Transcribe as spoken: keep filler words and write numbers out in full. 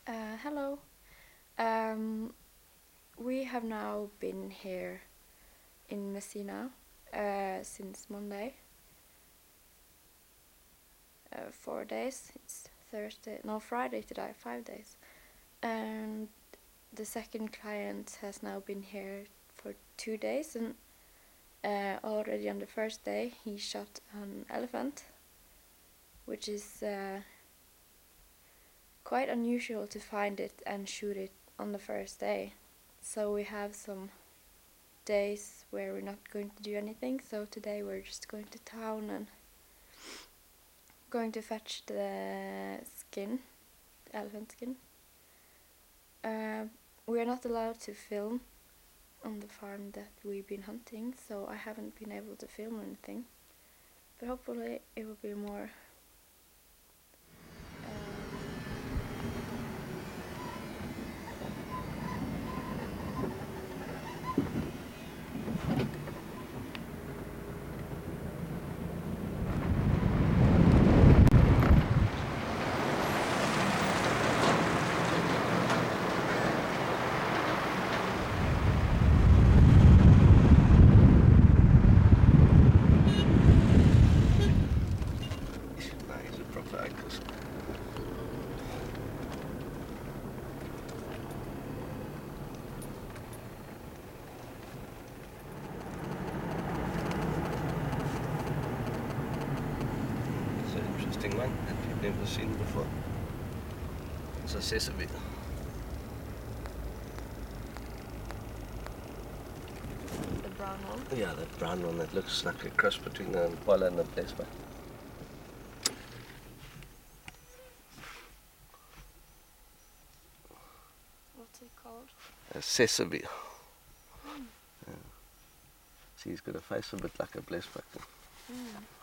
Uh, hello. Um, we have now been here in Messina uh, since Monday. Uh, four days. It's Thursday. No, Friday today. Five days. And the second client has now been here for two days, and uh, already on the first day he shot an elephant, which is uh, quite unusual to find it and shoot it on the first day. So we have some days where we're not going to do anything. So today we're just going to town and going to fetch the skin, the elephant skin. Uh, we are not allowed to film on the farm that we've been hunting, so I haven't been able to film anything. But hopefully it will be more Nej, så proper Angus. It's an interesting one that you've never seen before. It's a sesame. the brown one. Yeah, that brown one that looks like a cross between an impala and a blesbok. What's it called? A sesame. Mm. Yeah. See, he's got a face a bit like a blesbok. Mm.